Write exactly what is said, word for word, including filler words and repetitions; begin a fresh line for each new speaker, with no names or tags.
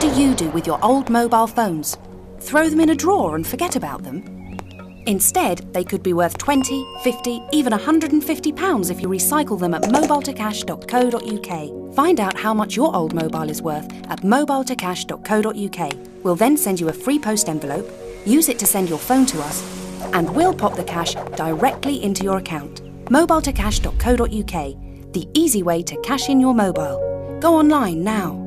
do you do with your old mobile phones? Throw them in a drawer and forget about them? Instead, they could be worth twenty, fifty, even one hundred and fifty pounds if you recycle them at mobile to cash dot co dot U K. Find out how much your old mobile is worth at mobile to cash dot co dot U K. We'll then send you a free post envelope, use it to send your phone to us, and we'll pop the cash directly into your account. mobile to cash dot co dot U K, the easy way to cash in your mobile. Go online now.